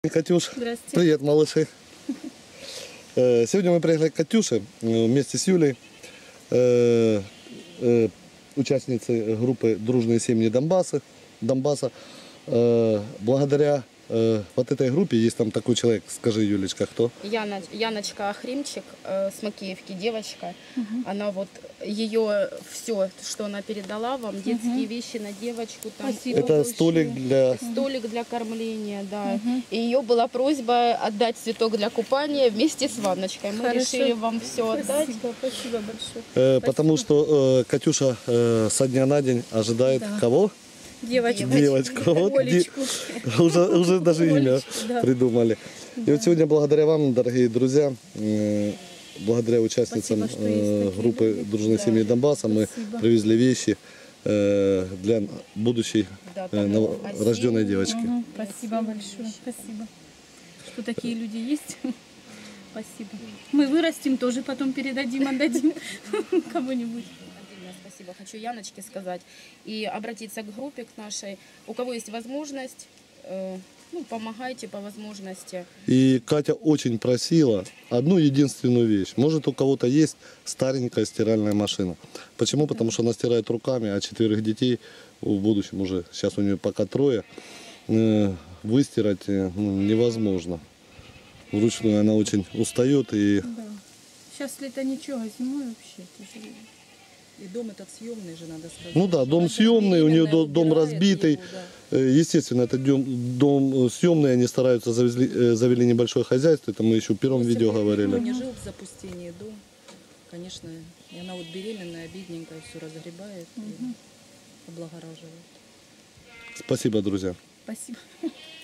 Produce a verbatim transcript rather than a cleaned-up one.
Катюш, Здравствуйте. привет, малыши. Э, Сегодня мы приехали к Катюше э, вместе с Юлей, э, э, участницы группы «Дружные семьи Донбасса». Донбасса. Э, Благодаря э, вот этой группе есть там такой человек, скажи, Юлечка, кто? Яна, Яночка Ахримчик э, с Макеевки, девочка. Она вот, ее все, что она передала вам, детские вещи на девочку. Там, Спасибо. Это обувь, столик для... столик для кормления, да. И ее была просьба отдать цветок для купания вместе с ванночкой. Мы Хорошо. решили вам все отдать. Спасибо, спасибо большое. э, Потому что э, Катюша э, со дня на день ожидает Да. кого? Девочка. Девочку. Вот, Олечку. де- уже, уже даже имя Олечку, да. придумали. И вот сегодня благодаря вам, дорогие друзья, э, благодаря участницам Спасибо, что есть э, такие группы люди. «Дружной Да. семьи Донбасса» мы Спасибо. привезли вещи э, для будущей Да, э, там нов- рожденной осенние. девочки. Мгм. Спасибо большое. Спасибо. Что такие люди есть. Спасибо. Мы вырастим, тоже потом передадим, отдадим кому-нибудь. Отдельное спасибо хочу Яночке сказать. И обратиться к группе, к нашей. У кого есть возможность, э, ну, помогайте по возможности. И Катя очень просила одну единственную вещь. Может, у кого-то есть старенькая стиральная машина. Почему? Потому что она стирает руками, а четверых детей в будущем уже, сейчас у нее пока трое, э, выстирать э, ну, невозможно. Вручную она очень устает и Да. Сейчас лето ничего, а зимой вообще тяжело. И дом этот съемный же, надо сказать. ну да, дом съемный, у нее до- дом убирает разбитый. его, да. Э, Естественно, это дом, дом съемный, они стараются, завезли, э, завели небольшое хозяйство, это мы еще в первом Ну, видео если бы говорили. не жил в запустении дом, конечно, и она вот беременная, бедненькая, все разгребает и облагораживает. Спасибо, друзья. Спасибо.